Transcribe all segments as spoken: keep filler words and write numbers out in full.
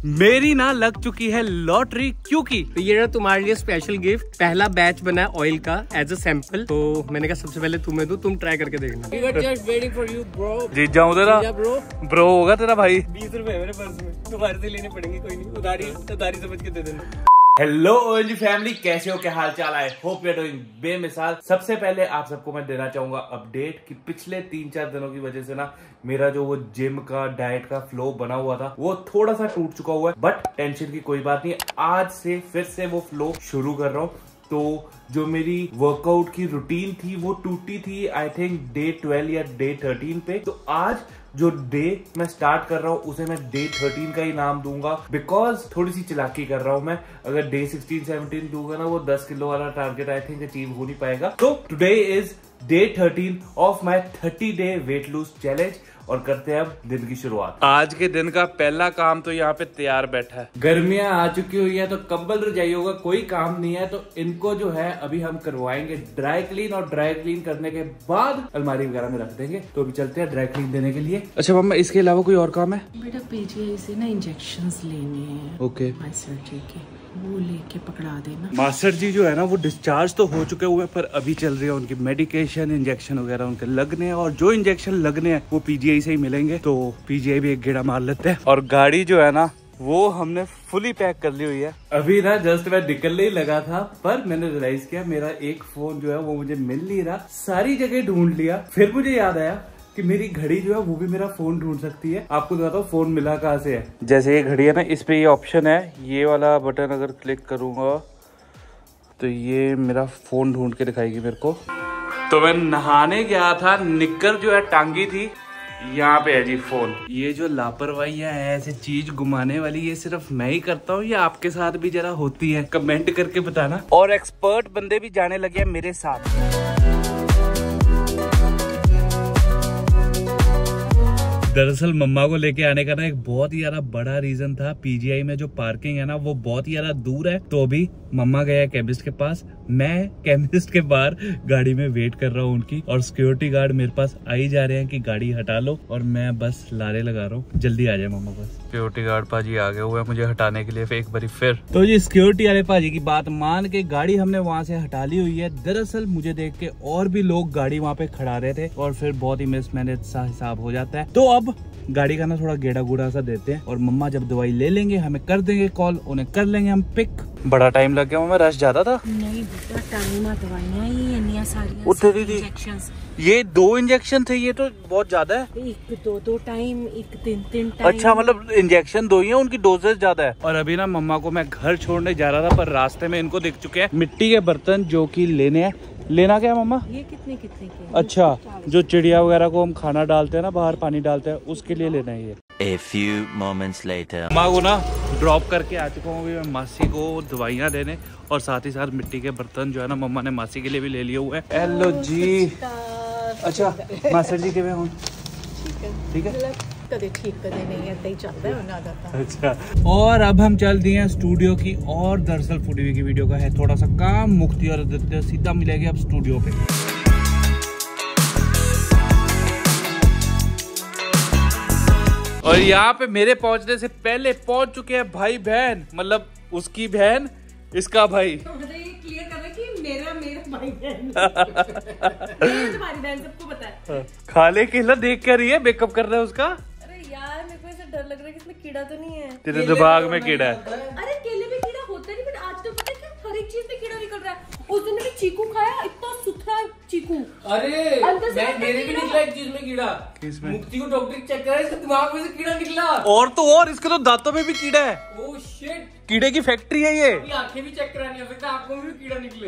मेरी ना लग चुकी है लॉटरी, क्योंकि तो ये ना तुम्हारे लिए स्पेशल गिफ्ट, पहला बैच बना है ऑयल का एज अ सैंपल। तो मैंने कहा सबसे पहले तुम्हें दूं, तुम ट्राई करके देखना। जीत जाऊं तेरा ब्रो ब्रो होगा तेरा भाई। बीस रुपए मेरे पर्स में, तुम्हारे से लेने पड़ेंगे, कोई नहीं, उधारी उधारी समझ के दे देना। हेलो ओएलजी फैमिली, कैसे हो, क्या हाल चाल है? होप यू आर डूइंग बेमिसाल। सबसे पहले आप सबको मैं देना चाहूंगा अपडेट कि पिछले तीन चार दिनों की वजह से ना मेरा जो वो जिम का डाइट का फ्लो बना हुआ था वो थोड़ा सा टूट चुका हुआ है, बट टेंशन की कोई बात नहीं। आज से फिर से वो फ्लो शुरू कर रहा हूँ। तो जो मेरी वर्कआउट की रूटीन थी वो टूटी थी आई थिंक डे ट्वेल्व या डे थर्टीन पे। तो आज जो डे मैं स्टार्ट कर रहा हूँ उसे मैं डे थर्टीन का ही नाम दूंगा, बिकॉज थोड़ी सी चलाकी कर रहा हूँ मैं। अगर डे सिक्सटीन सेवनटीन दूंगा ना वो दस किलो वाला टारगेट आई थिंक अचीव हो नहीं पाएगा। तो today is day thirteen of my thirty day weight lose challenge और करते हैं अब दिन की शुरुआत। आज के दिन का पहला काम तो यहाँ पे तैयार बैठा है। गर्मियां आ चुकी हुई है तो कंबल रजाई होगा, कोई काम नहीं है। तो इनको जो है अभी हम करवाएंगे ड्राई क्लीन, और ड्राई क्लीन करने के बाद अलमारी वगैरह में रख देंगे। तो अभी चलते हैं ड्राई क्लीन देने के लिए। अच्छा मम्मा, इसके अलावा कोई और काम है? बेटा पीजीआई से ना इंजेक्शंस लेने हैं। ओके मास्टर जी के, वो लेके पकड़ा देना। मास्टर जी जो है ना वो डिस्चार्ज तो हो चुके हुए, पर अभी चल रही है उनकी मेडिकेशन, इंजेक्शन वगैरह उनके लगने हैं। और जो इंजेक्शन लगने हैं वो पीजीआई से ही मिलेंगे, तो पीजीआई भी एक गेड़ा मार लेते हैं। और गाड़ी जो है ना वो हमने फुली पैक कर ली हुई है। अभी ना जस्ट मैं निकलने ही लगा था, पर मैंने रियलाइज किया मेरा एक फोन जो है वो मुझे मिल नहीं रहा। सारी जगह ढूंढ लिया, फिर मुझे याद आया कि मेरी घड़ी जो है वो भी मेरा फोन ढूंढ सकती है। आपको बताता हूँ फोन मिला कहाँ से है। जैसे ये घड़ी है ना, इस पे ये ऑप्शन है, ये वाला बटन अगर क्लिक करूंगा तो ये मेरा फोन ढूंढ के दिखाएगी मेरे को। तो मैं नहाने गया था, निक्कर जो है टांगी थी, यहाँ पे है जी फोन। ये जो लापरवाही है ऐसे चीज घुमाने वाली, ये सिर्फ मैं ही करता हूँ या आपके साथ भी जरा होती है? कमेंट करके बताना। और एक्सपर्ट बंदे भी जाने लगे हैं मेरे साथ। दरअसल मम्मा को लेके आने का ना एक बहुत ही ज्यादा बड़ा रीजन था। पीजीआई में जो पार्किंग है ना वो बहुत ही ज्यादा दूर है। तो अभी मम्मा गया केमिस्ट के पास, मैं केमिस्ट के बाहर गाड़ी में वेट कर रहा हूँ उनकी, और सिक्योरिटी गार्ड मेरे पास आ ही जा रहे हैं कि गाड़ी हटा लो, और मैं बस लारे लगा रहा हूँ जल्दी आ जाए मम्मा। बस सिक्योरिटी गार्ड पाजी आ गए हुए हैं मुझे हटाने के लिए एक बार फिर। तो जी सिक्योरिटी वाले पाजी की बात मान के गाड़ी हमने वहाँ से हटा ली हुई है। दरअसल मुझे देख के और भी लोग गाड़ी वहाँ पे खड़ा रहे थे, और फिर बहुत ही मिसमैनेज सा हिसाब हो जाता है। तो अब गाड़ी का ना थोड़ा गेड़ा गुड़ा सा देते हैं, और मम्मा जब दवाई ले लेंगे हमें कर देंगे कॉल, उन्हें कर लेंगे हम पिक। बड़ा टाइम लग गया मम्मा, रश ज्यादा था? नहीं बेटा, टाइम आ, दवाइयां ही इतनी सारी इंजेक्शंस। ये दो इंजेक्शन थे, ये तो बहुत ज्यादा है। एक दो दो टाइम, एक तीन तीन टाइम। अच्छा, मतलब इंजेक्शन दो ही है, उनकी डोजेज ज्यादा है। और अभी ना मम्मा को मैं घर छोड़ने जा रहा था, पर रास्ते में इनको दिख चुके हैं मिट्टी के बर्तन जो कि लेने हैं। लेना क्या है मम्मा? ये कितने कितने के? अच्छा, जो चिड़िया वगैरह को हम खाना डालते हैं ना, बाहर पानी डालते हैं, उसके लिए लेना है ये। A few moments later. माँ को ना ड्रॉप करके आ चुका हूँ मैं मासी को दवाइयाँ देने, और साथ ही साथ मिट्टी के बर्तन जो है ना मम्मा ने मासी के लिए भी ले लिए हुए हैं। हेलो जी। अच्छा मास्टर जी के हूँ? ठीक है, कदे ठीक कदे नहीं है, ही चलता है ना जाता। अच्छा, और अब हम चल दिए हैं स्टूडियो की, और दरअसल फूडी की वीडियो का है थोड़ा सा काम, मुक्ति और आदित्य सीधा मिलेंगे अब स्टूडियो पे। और यहाँ पे मेरे पहुंचने से पहले पहुंच चुके हैं भाई बहन, मतलब उसकी बहन इसका भाई। तो मुझे ये क्लियर कर रहा है कि मेरा मेरा भाई बहन मेरी तुम्हारी बहन, सबको पता है। खाले केला देख कर रही है, मेकअप कर रहा है उसका। अरे यार मेरे को ऐसा डर लग रहा है कि इसमें कीड़ा तो नहीं है। तेरे दिमाग में कीड़ा है। अरे केले में कीड़ा होता नहीं, बट आज तो पता है हर एक चीज में कीड़ा निकल रहा है। उस दिन मैंने चीकू खाया, इतना सुथरा चीकू। अरे मैं मेरे भी निकला एक चीज में कीड़ा। किसमें? मुक्ति को डॉक्टर चेक करा, इसके दिमाग में से कीड़ा निकला। और तो और इसके तो दांतों में भी कीड़ा है। ओह शिट, कीड़े की फैक्ट्री है ये। आंखें भी चेक करानी है, फिर आंखों में भी कीड़ा निकले।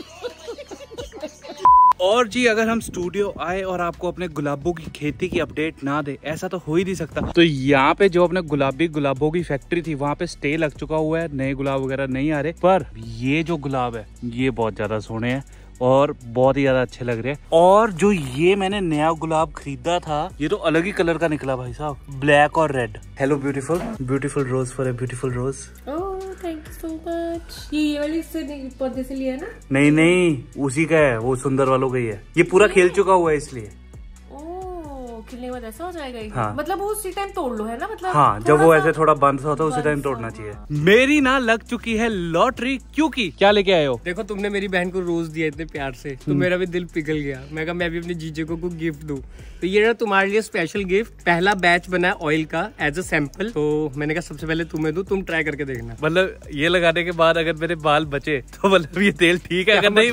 और जी अगर हम स्टूडियो आए और आपको अपने गुलाबों की खेती की अपडेट ना दे, ऐसा तो हो ही नहीं सकता। तो यहाँ पे जो अपने गुलाबी गुलाबों की फैक्ट्री थी वहाँ पे स्टे लग चुका हुआ है, नए गुलाब वगैरह नहीं आ रहे, पर ये जो गुलाब है ये बहुत ज्यादा सोने हैं और बहुत ही ज्यादा अच्छे लग रहे हैं। और जो ये मैंने नया गुलाब खरीदा था ये तो अलग ही कलर का निकला भाई साहब, ब्लैक और red. Hello beautiful, beautiful rose for a beautiful rose. Oh thank you so much. ये ये वाली से पौधे से लिया ना? नहीं नहीं, उसी का है, वो सुंदर वालों का ही है। ये पूरा खेल चुका हुआ है इसलिए। ओह खिलने के बाद ऐसा हो जाएगा ही। हाँ। मतलब वो उसी टाइम तोड़ लो है ना, मतलब हाँ, जब वो ऐसे थोड़ा बंद सा होता है उसी टाइम तोड़ना सा, चाहिए। मेरी ना लग चुकी है लॉटरी, क्योंकि क्या लेके आए हो? देखो तुमने मेरी बहन को रोज दिया इतने प्यार से, तो मेरा भी दिल पिघल गया। मैं कहा मैं भी अपने जीजे को कुछ गिफ्ट दूं, तो ये रहा तुम्हारे लिए स्पेशल गिफ्ट। पहला बैच बना है ऑयल का एज अ सैंपल, तो मैंने कहा सबसे पहले तुम्हें दूं, तुम ट्राई करके देखना। मतलब ये लगाने के बाद अगर मेरे बाल बचे तो मतलब ये तेल ठीक है, अगर नहीं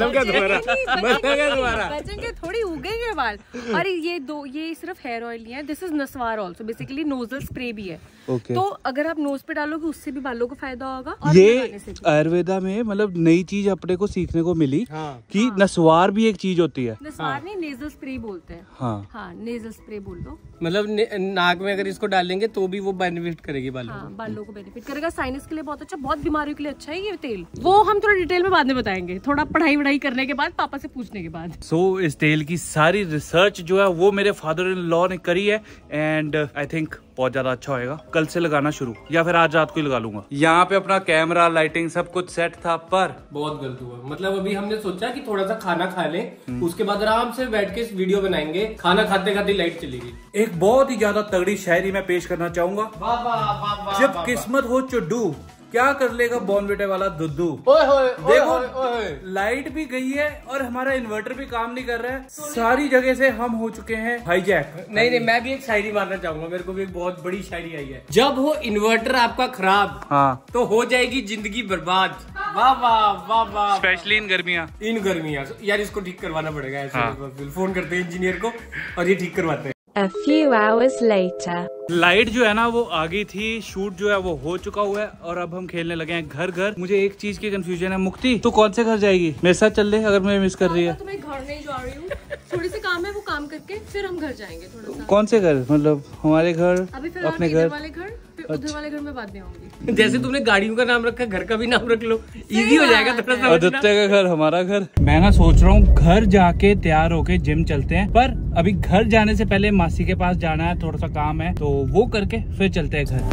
बचेंगे थोड़ी उगेंगे बाल। और ये दो, ये सिर्फ हेयर ऑयल नहीं है, this is naswar also, basically nasal spray भी है। Okay. तो अगर आप नोज पे डालोगे उससे भी बालों को फायदा होगा। और ये आयुर्वेदा में मतलब नई चीज अपने को सीखने को मिली। हाँ। कि हाँ। नस्वार भी एक चीज होती है। नस्वार हाँ। नहीं, नेजल स्प्रे बोलते हैं। हाँ हाँ, नेजल स्प्रे बोल दो। मतलब नाक में अगर इसको डालेंगे तो भी वो बेनिफिट करेगी बालों हाँ, बालों को बेनिफिट करेगा। साइनस के लिए बहुत अच्छा, बहुत बीमारियों के लिए अच्छा है ये तेल। वो हम थोड़ा डिटेल में बाद में बताएंगे, थोड़ा पढ़ाई वढ़ाई करने के बाद, पापा से पूछने के बाद। सो so, इस तेल की सारी रिसर्च जो है वो मेरे फादर इन लॉ ने करी है, एंड आई थिंक बहुत ज्यादा अच्छा होएगा। कल से लगाना शुरू, या फिर आज रात को ही लगा लूंगा। यहाँ पे अपना कैमरा, लाइटिंग सब कुछ सेट था, पर बहुत गलत हुआ। मतलब अभी हमने सोचा कि थोड़ा सा खाना खा लें, उसके बाद आराम से बैठ के इस वीडियो बनाएंगे। खाना खाते खाते लाइट चलेगी। एक बहुत ही ज्यादा तगड़ी शायरी मैं पेश करना चाहूंगा। जब किस्मत हो चुड्डू, क्या कर लेगा बॉर्नविटा वाला दुद्धू। देखो लाइट भी गई है और हमारा इन्वर्टर भी काम नहीं कर रहा है, सारी जगह से हम हो चुके हैं हाईजैक। नहीं नहीं, मैं भी एक शायरी मारना चाहूंगा, मेरे को भी एक बहुत बड़ी शायरी आई है। जब हो इन्वर्टर आपका खराब, हाँ, तो हो जाएगी जिंदगी बर्बाद। वाह वाह वाह वाह। स्पेशली इन गर्मियाँ, इन गर्मियाँ यार, इसको ठीक करवाना पड़ेगा ऐसे। हाँ। फोन करते हैं इंजीनियर को और ये ठीक करवाते हैं। A few hours later. Light जो है ना वो आ गई थी, शूट जो है वो हो चुका हुआ है, और अब हम खेलने लगे हैं घर घर। मुझे एक चीज की कंफ्यूजन है, मुक्ति तू कौन से घर जाएगी? मेरे साथ चल ले अगर मैं मिस कर रही है। तो मैं घर नहीं जा रही हूँ, थोड़ी सी काम है, वो काम करके फिर हम घर जाएंगे। थोड़ा सा कौन से घर? मतलब हमारे घर, अभी अपने घर वाले घर, उधर वाले घर में बाद में आऊंगी। जैसे तुमने गाड़ियों का नाम रखा, घर का भी नाम रख लो, इजी हो जाएगा थोड़ा सा। आदित्य का घर, हमारा घर। मैं ना सोच रहा हूँ घर जाके तैयार होके जिम चलते हैं, पर अभी घर जाने से पहले मासी के पास जाना है, थोड़ा सा काम है, तो वो करके फिर चलते हैं घर।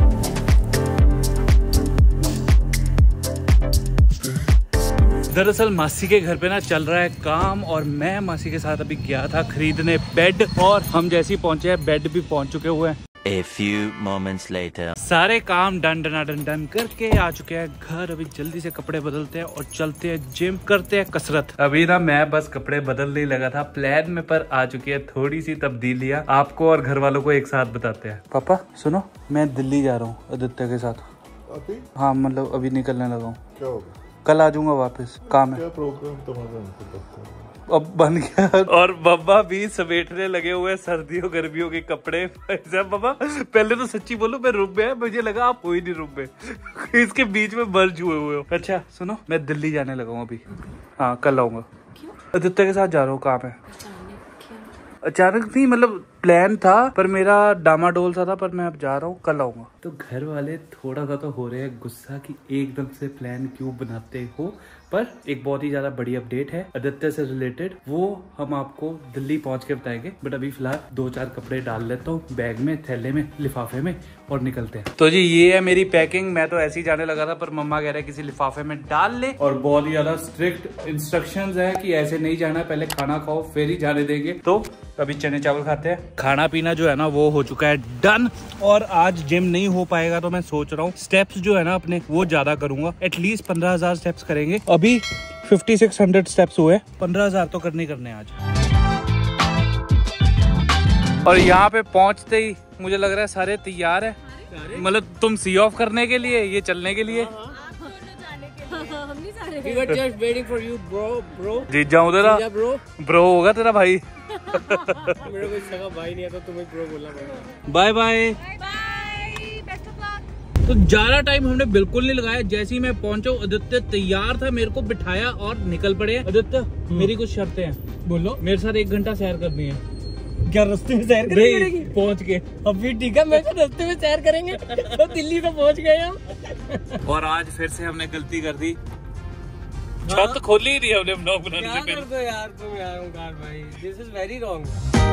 दरअसल मासी के घर पे ना चल रहा है काम, और मैं मासी के साथ अभी गया था खरीदने बेड, और हम जैसे ही पहुंचे हैं बेड भी पहुंच चुके हुए हैं। A few moments later. सारे काम डन डन डन डन करके आ चुके हैं घर। अभी जल्दी से कपड़े बदलते हैं और चलते हैं जिम, करते हैं कसरत। अभी ना मैं बस कपड़े बदलने ही लगा था, प्लान में पर आ चुकी है थोड़ी सी तब्दीलियां। आपको और घर वालों को एक साथ बताते हैं। पापा सुनो, मैं दिल्ली जा रहा हूँ आदित्य के साथ। अभी? हाँ मतलब अभी निकलने लगा हूँ। क्या होगा? कल आ जाऊंगा वापस, काम है। क्या प्रोग्राम तुम्हारा? अब बन गया। और बाबा भी समेटने लगे हुए सर्दियों गर्मियों के कपड़े। बाबा पहले तो सच्ची बोलो मैं रूम में है, मुझे लगा आप कोई नहीं रूम में, इसके बीच में मर्ज हुए हुए हो। अच्छा सुनो, मैं दिल्ली जाने लगा हूँ अभी। हाँ कल आऊंगा। आदित्य के साथ जा रहा हूँ, काम है। अचानक नहीं, मतलब प्लान था पर मेरा डामाडोल सा था, पर मैं अब जा रहा हूँ, कल आऊंगा। तो घर वाले थोड़ा सा तो हो रहे हैं गुस्सा कि एकदम से प्लान क्यों बनाते हो, पर एक बहुत ही ज्यादा बड़ी अपडेट है आदित्य से रिलेटेड, वो हम आपको दिल्ली पहुंच के बताएंगे। बट अभी फिलहाल दो चार कपड़े डाल लेता हूँ बैग में, थैले में, लिफाफे में, और निकलते हैं। तो जी ये है मेरी पैकिंग। मैं तो ऐसे ही जाने लगा था, पर मम्मा कह रहे हैं किसी लिफाफे में डाल ले, और बहुत ही ज्यादा स्ट्रिक्ट इंस्ट्रक्शंस है कि ऐसे नहीं जाना है, पहले खाना खाओ फिर ही जाने देंगे। तो अभी चने चावल खाते हैं। खाना पीना जो है ना वो हो चुका है डन, और आज जिम नहीं हो पाएगा तो मैं सोच रहा हूँ स्टेप्स जो है ना अपने वो ज्यादा करूंगा। एटलीस्ट पंद्रह हजार स्टेप्स करेंगे। अभी फिफ्टी सिक्स हंड्रेड स्टेप्स हुए, पंद्रह हजार तो करने करने आज। और यहाँ पे पहुंचते ही मुझे लग रहा है सारे तैयार है, मतलब तुम सी ऑफ करने के लिए, ये चलने के लिए। जीत जाऊँ तेरा ब्रो होगा तेरा भाई। मेरा कोई सगा भाई नहीं है तो तुम्हें ब्रो बोलना पड़ेगा। Bye bye. तो ज्यादा टाइम हमने बिल्कुल नहीं लगाया। जैसे ही मैं पहुंचा आदित्य तैयार था, मेरे को बिठाया और निकल पड़े। आदित्य मेरी कुछ शर्तें हैं। बोलो। मेरे साथ एक घंटा सैर करनी है। क्या रास्ते में सैर करेंगे पहुंच के? अभी ठीक है, मैं तो रास्ते में सैर करेंगे तो दिल्ली में पहुंच गए हम। और आज फिर से हमने गलती कर दी, छत खोली ही नहीं हमने ब्लॉग बनाने से पहले। दो यार तुम यार ओंकार भाई, दिस इज वेरी रॉन्ग।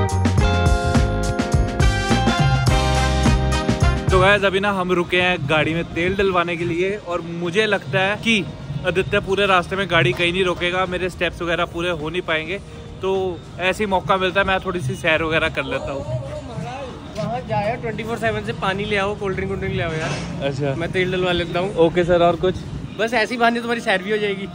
तो गाइस अभी ना हम रुके हैं गाड़ी में तेल डलवाने के लिए, और मुझे लगता है कि आदित्य पूरे रास्ते में गाड़ी कहीं नहीं रोकेगा, मेरे स्टेप्स वगैरह पूरे हो नहीं पाएंगे। तो ऐसी मौका मिलता है मैं थोड़ी सी सैर वगैरह कर लेता हूँ। हाँ जाए ट्वेंटी फोर सेवन से पानी ले आओ, कोल्ड ड्रिंक कोल्ड ड्रिंक ले आओ यार। अच्छा मैं तेल डलवा लेता हूँ। ओके सर, और कुछ? बस ऐसी बहाने तुम्हारी सैर भी हो जाएगी।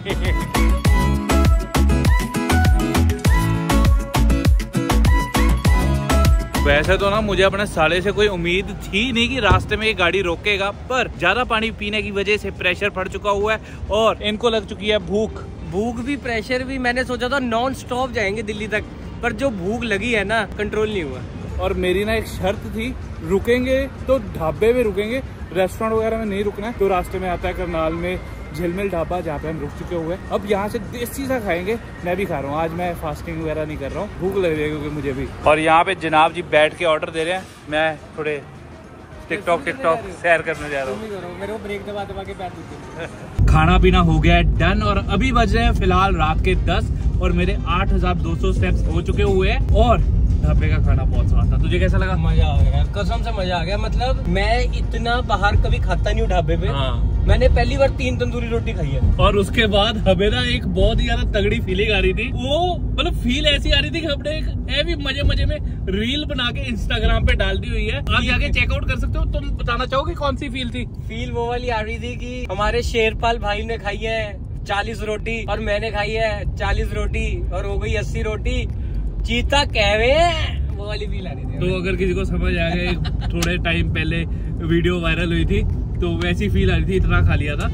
वैसे तो ना मुझे अपने साले से कोई उम्मीद थी नहीं कि रास्ते में ये गाड़ी रोकेगा, पर ज्यादा पानी पीने की वजह से प्रेशर बढ़ चुका हुआ है और इनको लग चुकी है भूख। भूख भी प्रेशर भी। मैंने सोचा था नॉन स्टॉप जाएंगे दिल्ली तक, पर जो भूख लगी है ना कंट्रोल नहीं हुआ। और मेरी ना एक शर्त थी, रुकेंगे तो ढाबे में रुकेंगे, रेस्टोरेंट वगैरह में नहीं रुकना है। तो रास्ते में आता है करनाल में झिलमिल ढाबा, जहाँ पे हम रुक चुके हुए हैं। अब यहाँ से देसी सा खाएंगे। मैं भी खा रहा हूँ, आज मैं फास्टिंग वगैरह नहीं कर रहा हूँ, भूख लग रही है क्योंकि मुझे भी। और यहाँ पे जनाब जी बैठ के ऑर्डर दे रहे हैं, मैं थोड़े टिकटॉक टिकटॉक सैर करने जा रहा हूँ। मेरे को ब्रेक दबा दबा के पैर दुखते। खाना पीना हो गया है डन और अभी बज रहे हैं फिलहाल रात के दस और मेरे आठ हजार दो सौ स्टेप्स हो चुके हुए हैं और ढाबे का खाना बहुत स्वाद था। तुझे कैसा लगा? मजा आ गया, कसम से मजा आ गया। मतलब मैं इतना बाहर कभी खाता नहीं हूँ ढाबे पे। हाँ। मैंने पहली बार तीन तंदूरी रोटी खाई है और उसके बाद हमें ना एक बहुत ही ज्यादा तगड़ी फीलिंग आ रही थी। वो मतलब फील ऐसी आ रही थी कि हमने एक ऐसी मजे मजे में रील बना के इंस्टाग्राम पे डाल दी हुई है, आप जाके चेकआउट कर सकते हो। तुम बताना चाहोगे कौन सी फील थी? फील वो वाली आ रही थी कि हमारे शेरपाल भाई ने खाई है चालीस रोटी और मैंने खाई है चालीस रोटी और हो गई अस्सी रोटी, चीता कह रहे हैं, वो वाली फील आ रही थी। तो अगर किसी को समझ आ गया, थोड़े टाइम पहले वीडियो वायरल हुई थी तो वैसी फील आ रही थी, इतना खा लिया था।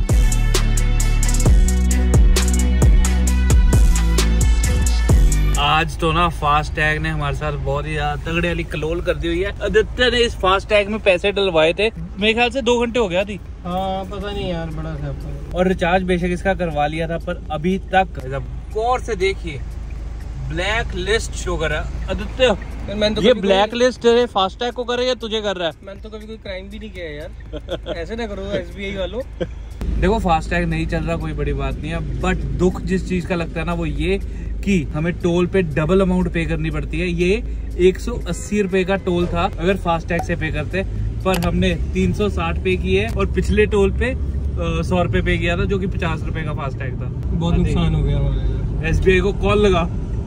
आज तो ना फास्ट टैग ने हमारे साथ बहुत ही ज्यादा तगड़े वाली कलोल कर दी हुई है। आदित्य ने इस फास्ट टैग में पैसे डलवाए थे, मेरे ख्याल से दो घंटे हो गया थी। हाँ पता नहीं यार, बड़ा सा। और रिचार्ज बेशक इसका करवा लिया था, पर अभी तक गौर से देखिए ब्लैक लिस्ट शो कर रहा है। आदित्य मैंने तो ये ब्लैक लिस्ट फास्टैग को कर रहा है या तुझे कर रहा है? मैंने तो कभी कोई क्राइम भी नहीं किया यार। ऐसे ना करो एसबीआई वालों। देखो फास्टैग नहीं चल रहा कोई बड़ी बात नहीं है, बट दुख जिस चीज का लगता है ना वो ये कि हमें टोल पे डबल अमाउंट पे करनी पड़ती है। ये एक सौ अस्सी रुपए का टोल था अगर फास्टैग से पे करते, पर हमने तीन सौ साठ पे किए और पिछले टोल पे सौ रुपए पे किया था जो कि पचास रुपए का फास्टैग था। बहुत नुकसान हो गया। एसबीआई को कॉल लगा।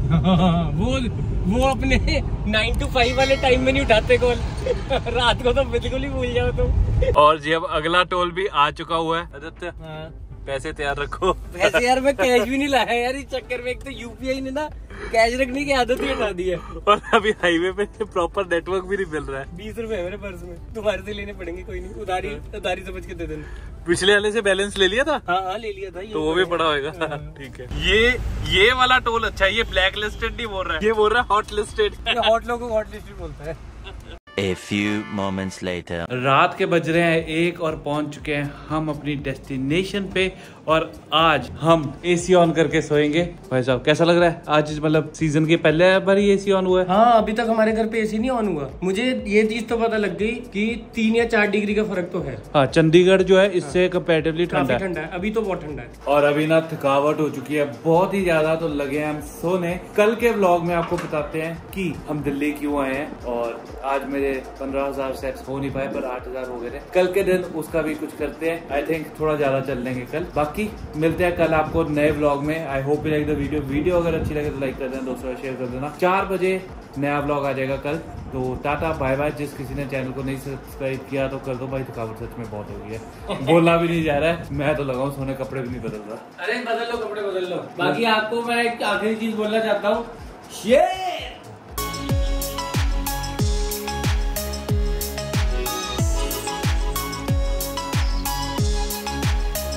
वो वो अपने नाइन टू फाइव वाले टाइम में नहीं उठाते कॉल। रात को तो बिल्कुल ही भूल जाओ तुम। और जी अब अगला टोल भी आ चुका हुआ है। आदित्य हाँ। पैसे तैयार रखो। पैसे यार मैं कैश भी नहीं लाया यार, इस चक्कर में। एक तो यूपीआई ने ना कैश रखने की आदत ही हटा दी है। और अभी हाईवे पे प्रॉपर नेटवर्क भी नहीं मिल रहा है। बीस रुपए है मेरे पर्स में, तुम्हारे से लेने पड़ेंगे। कोई नहीं, उधारी उधारी समझ के दे देना। पिछले वाले से बैलेंस ले लिया था? हाँ हाँ ले लिया था। तो वो भी पड़ा होगा। ठीक है। ये ये वाला टोल अच्छा है, ये ब्लैक लिस्टेड नहीं बोल रहा है, ये बोल रहा है हॉट लिस्टेड। हॉट लोगों को हॉट लिस्टेड बोलता है। A few moments later. रात के बज रहे हैं एक और पहुंच चुके हैं हम अपनी डेस्टिनेशन पे और आज हम एसी ऑन करके सोएंगे। भाई साहब कैसा लग रहा है आज? मतलब सीजन के पहले बार ही एसी ऑन हुआ है। हाँ अभी तक हमारे घर पे एसी नहीं ऑन हुआ। मुझे ये चीज तो पता लग गई कि तीन या चार डिग्री का फर्क तो है। हाँ चंडीगढ़ जो है इससे कंपैरेटिवली ठंडा ठंडा है, अभी तो बहुत ठंडा है। और अभी ना थकावट हो चुकी है बहुत ही ज्यादा, तो लगे हैं हम सोने। कल के व्लॉग में आपको बताते हैं कि हम दिल्ली क्यों आए हैं। और आज मेरे पंद्रह हजार स्टेप्स हो नहीं पाए पर आठ हजार हो गए थे। कल के दिन उसका भी कुछ करते हैं, आई थिंक थोड़ा ज्यादा चल लेंगे कल। बाकी मिलते हैं कल आपको नए व्लॉग में। I hope you like the video. Video अगर अच्छी लगे तो लाइक कर देना, दोस्तों शेयर कर देना। चार बजे नया व्लॉग आ जाएगा कल। तो टाटा बाय बाय। जिस किसी ने चैनल को नहीं सब्सक्राइब किया तो कर दो भाई, थकावट सच में बहुत हो गई है। बोलना भी नहीं जा रहा है, मैं तो लगाऊं सोने, कपड़े भी नहीं बदल रहा। अरे बदल लो, कपड़े बदल लो। बाकी आपको मैं एक आखिरी चीज बोलना चाहता हूँ,